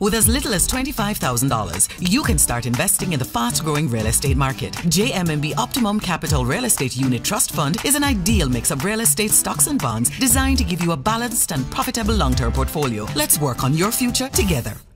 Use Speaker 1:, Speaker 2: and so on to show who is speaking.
Speaker 1: With as little as $25,000, you can start investing in the fast-growing real estate market. JMMB Optimum Capital Real Estate Unit Trust Fund is an ideal mix of real estate stocks and bonds designed to give you a balanced and profitable long-term portfolio. Let's work on your future together.